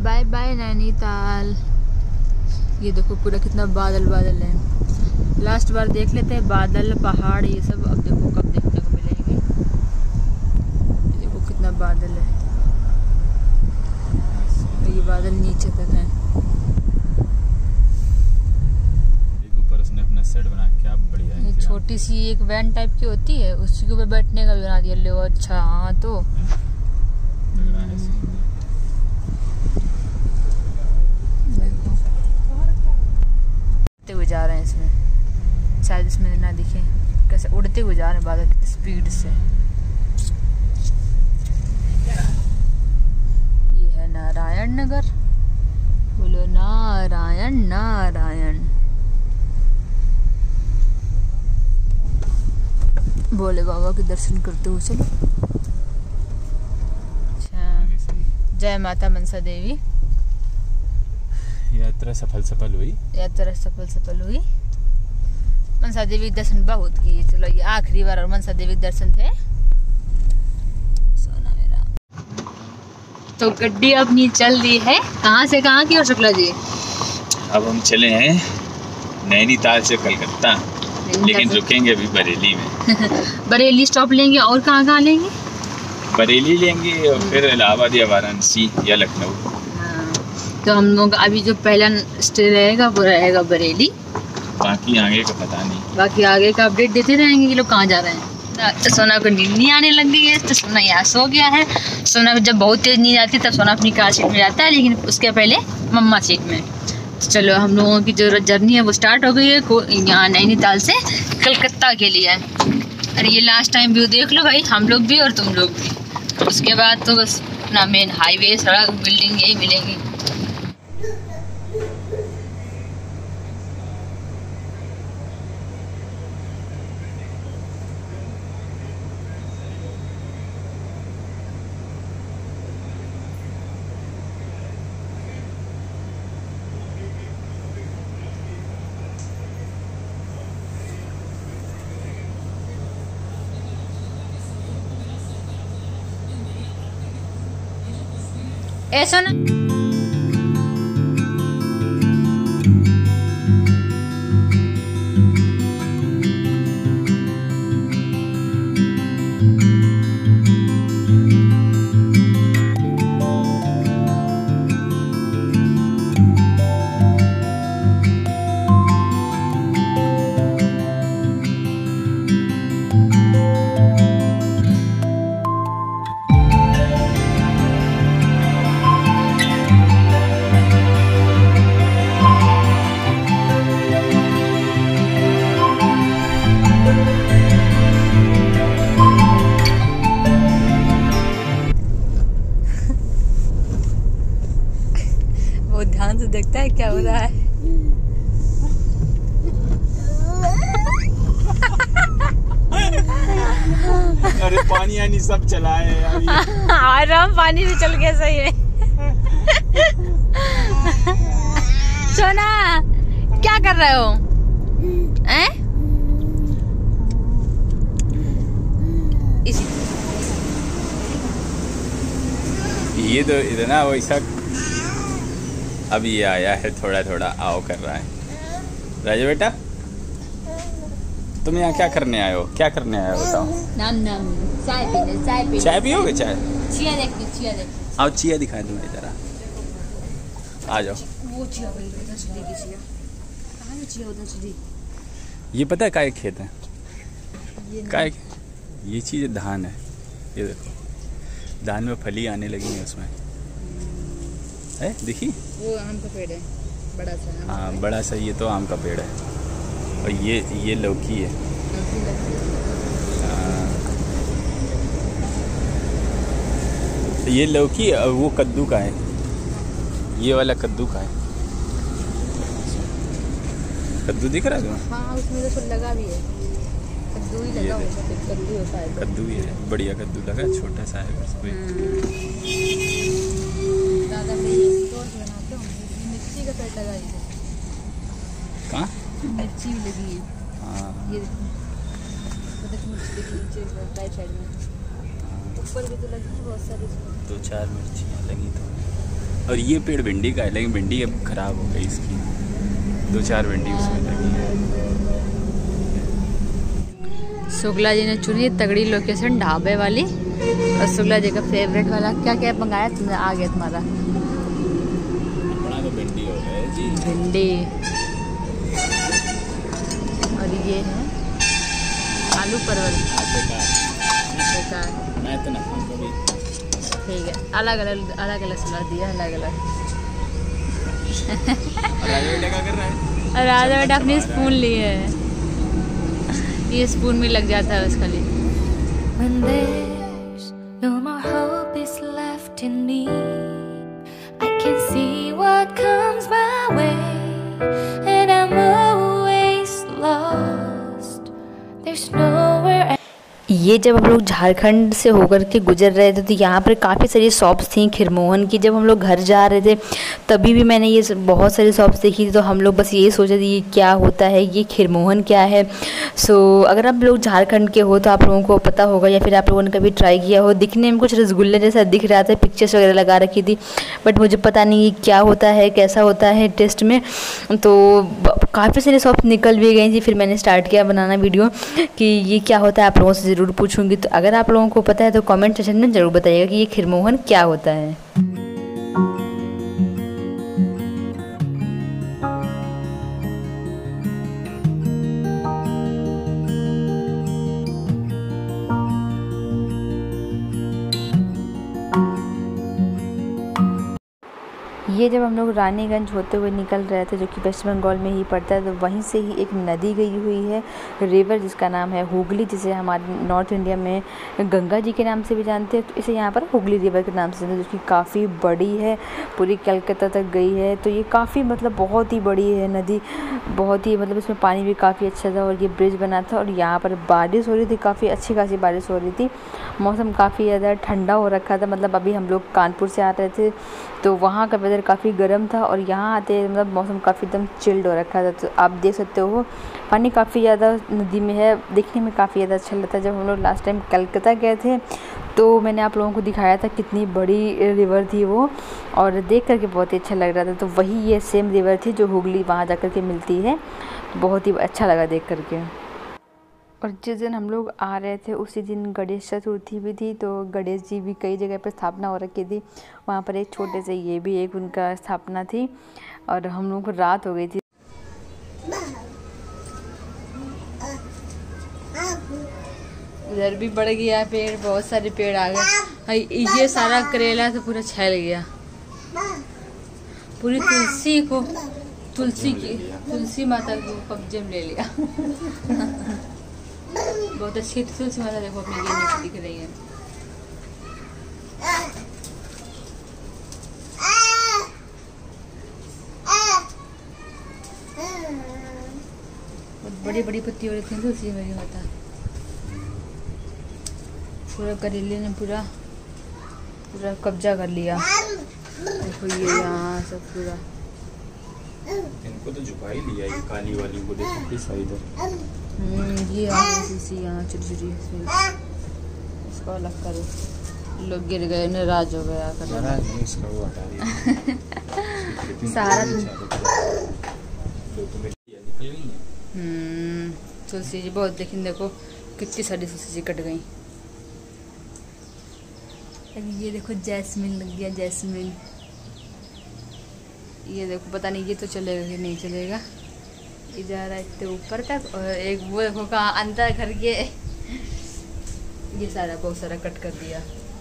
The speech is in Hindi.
Bye bye Nainital. ये देखो पूरा कितना बादल बादल है। लास्ट बार देख लेते हैं बादल पहाड़ ये सब, अब देखो कब देखने को मिलेंगे। देखो कितना बादल है, ये बादल नीचे तक है। ऊपर उसने अपना सेट बना क्या बढ़िया है। छोटी सी एक वैन टाइप की होती है, उसके ऊपर बैठने का भी बना दिया। लो अच्छा, हाँ तो उड़ते हुए जा रहे हैं इसमें, शायद इसमें ना दिखे कैसे उड़ते हुए जा रहे हैं बादल कितनी स्पीड से। ये है नारायण नगर, बोलो नारायण नारायण। भोले बाबा के दर्शन करते हुए चलो। अच्छा, जय माता मनसा देवी। यात्रा सफल हुई। यात्रा सफल हुई। मनसा देवी के दर्शन बहुत किए। चलो ये आखिरी बार और मनसा देवी के दर्शन थे। सोना मेरा। तो गड्डी अपनी चल रही है। कहाँ से कहाँ की और शुक्ला जी? अब हम चले हैं नैनीताल से कलकत्ता, लेकिन रुकेंगे अभी बरेली में। बरेली स्टॉप लेंगे और कहाँ लेंगे? बरेली लेंगे और फिर इलाहाबाद या वाराणसी या लखनऊ। तो हम लोग अभी जो पहला स्टे रहेगा वो रहेगा बरेली। बाकी आगे का पता नहीं, बाकी आगे का अपडेट देते रहेंगे कि लोग कहाँ जा रहे हैं। तो सोना को नींद नहीं आने लग गई है, तो सोना यहाँ सो गया है। सोना जब बहुत तेज नींद आती है तब सोना अपनी कार सीट में जाता है, लेकिन उसके पहले मम्मा सीट में। तो चलो हम लोगों की जो जर्नी है वो स्टार्ट हो गई है यहाँ नैनीताल से कलकत्ता के लिए। अरे ये लास्ट टाइम व्यू देख लो भाई, हम लोग भी और तुम लोग भी। उसके बाद तो बस अपना मेन हाईवे, सड़क, बिल्डिंग यही मिलेंगी। ऐसा ना ध्यान से देखता है क्या हो रहा है। अरे पानी यानी सब चला है आराम, पानी भी चल गया सही है। सोना क्या कर रहे हो? ये तो इधर ना वैसा अब ये आया है, थोड़ा थोड़ा आओ कर रहा है। राजा बेटा तुम यहाँ क्या करने आए हो? क्या करने आए हो बताओ? चाय पीने। चाय पियोगे? चाय चिया देखनी। आओ चिया दिखाएं तुम्हें जरा, आ जाओ। वो चिया उधर चलेगी। चिया कहाँ है? चिया उधर चली। ये पता है काय खेत है? काय ये चीज़ धान है। ये देखो धान में फली आने लगी है उसमें, है देखी? वो आम का पेड़ है बड़ा सा। हाँ बड़ा सा, ये तो आम का पेड़ है। और ये लौकी है। ये लौकी और वो कद्दू का है। ये वाला कद्दू का है। कद्दू दिख रहा है तुम्हें? हाँ उसमें तो लगा भी है कद्दू ही लगा हुआ है। कद्दू होता है, कद्दू ही है, बढ़िया कद्दू लगा, छोटा सा है बस। दादा बनाते हो मिर्ची का पेड़ लगा है। कहाँ? मिर्ची भी लगी है। हाँ ये देखो मिर्ची लगी नीचे राइट साइड में, ऊपर भी तो लगी है बहुत सारी। 2-4 मिर्चियाँ लगी तो और ये पेड़ भिंडी का है, लेकिन भिंडी अब खराब हो गई इसकी, 2-4 भिंडी उसमें लगी है। शुक्ला जी ने चुनी तगड़ी लोकेशन ढाबे वाली, और शुक्ला जी का फेवरेट वाला क्या क्या मंगाया तुमने? आ गया तुम्हारा तो भिंडी हो गया जी, भिंडी, और ये है आलू परवल। बेकार मैं तो ना खाऊं कभी। ठीक है, अलग अलग सलाद दिया, अलग अलग। और राजा बेटा क्या कर रहा है? और राजा बेटा अपनी स्पून ली है, ये स्पून में लग जाता है उसका लिए। When there's no more hope is left in me, I can see what comes my way, and I'm always lost. There's nowhere. ये जब हम लोग झारखंड से होकर के गुजर रहे थे तो यहाँ पर काफ़ी सारी शॉप्स थी खिरमोहन की। जब हम लोग घर जा रहे थे तभी भी मैंने ये बहुत सारी शॉप्स देखी थी, तो हम लोग बस ये सोचे थे ये क्या होता है, ये खिरमोहन क्या है। अगर आप लोग झारखंड के हो तो आप लोगों को पता होगा, या फिर आप लोगों ने कभी ट्राई किया हो। दिखने में कुछ रसगुल्ले जैसा दिख रहा था, पिक्चर्स वगैरह लगा रखी थी, बट मुझे पता नहीं क्या होता है, कैसा होता है टेस्ट में। तो काफ़ी सारी शॉप निकल भी गई थी, फिर मैंने स्टार्ट किया बनाना वीडियो कि ये क्या होता है, आप लोगों से ज़रूर पूछूंगी। तो अगर आप लोगों को पता है तो कमेंट सेक्शन में ज़रूर बताइएगा कि ये खिरमोहन क्या होता है। ये जब हम लोग रानीगंज होते हुए निकल रहे थे, जो कि वेस्ट बंगाल में ही पड़ता है, तो वहीं से ही एक नदी गई हुई है, रिवर, जिसका नाम है हुगली, जिसे हमारे नॉर्थ इंडिया में गंगा जी के नाम से भी जानते हैं। तो इसे यहाँ पर हुगली रिवर के नाम से जानते हैं, जो कि काफ़ी बड़ी है, पूरी कलकत्ता तक गई है। तो ये काफ़ी बहुत ही बड़ी है नदी, बहुत ही इसमें पानी भी काफ़ी अच्छा था, और ये ब्रिज बना था। और यहाँ पर बारिश हो रही थी, काफ़ी अच्छी खासी बारिश हो रही थी, मौसम काफ़ी ज़्यादा ठंडा हो रखा था। अभी हम लोग कानपुर से आ रहे थे तो वहाँ का वेदर काफ़ी गर्म था, और यहाँ आते मौसम काफ़ी एकदम चिल्ड हो रखा था। तो आप देख सकते हो पानी काफ़ी ज़्यादा नदी में है, देखने में काफ़ी ज़्यादा अच्छा लगता है। जब हम लोग लास्ट टाइम कलकत्ता गए थे तो मैंने आप लोगों को दिखाया था कितनी बड़ी रिवर थी वो, और देख करके बहुत ही अच्छा लग रहा था। तो वही ये सेम रिवर थी जो हुगली वहाँ जा कर के मिलती है, बहुत ही अच्छा लगा देख करके। और जिस दिन हम लोग आ रहे थे उसी दिन गणेश चतुर्थी भी थी, तो गणेश जी भी कई जगह पर स्थापना हो रखी थी। वहाँ पर एक छोटे से ये भी एक उनका स्थापना थी, और हम लोगों को रात हो गई थी। उधर भी बढ़ गया पेड़, बहुत सारे पेड़ आ गए। ये सारा करेला तो पूरा छैल गया, पूरी तुलसी माता को कब्जे में ले लिया। बहुत अच्छी तुलसी माता देखो अपने ये नीचे दिख रही है। बहुत बड़ी बड़ी पत्ती हो रही थी तुलसी मेरी माता। पूरा करेले ने पूरा कब्जा कर लिया। देखो ये यहाँ सब पूरा, इनको तो झुका ही लिया, ये काली वाली को देखो किस साइड है। ये यहाँ छोटी इसको अलग करो। लोग गिर गए, नाराज हो गया कर इसका वो हटा दिया। सारा तुलसी जी बहुत देखो कितनी सारी तुलसी जी कट गई। ये देखो जैस्मिन लग गया, जैस्मिन। ये देखो पता नहीं ये तो चलेगा कि नहीं चलेगा, ये जा रहा है इतने ऊपर तक। और एक वो देखो कहाँ अंदर घर के, ये सारा बहुत सारा कट कर दिया।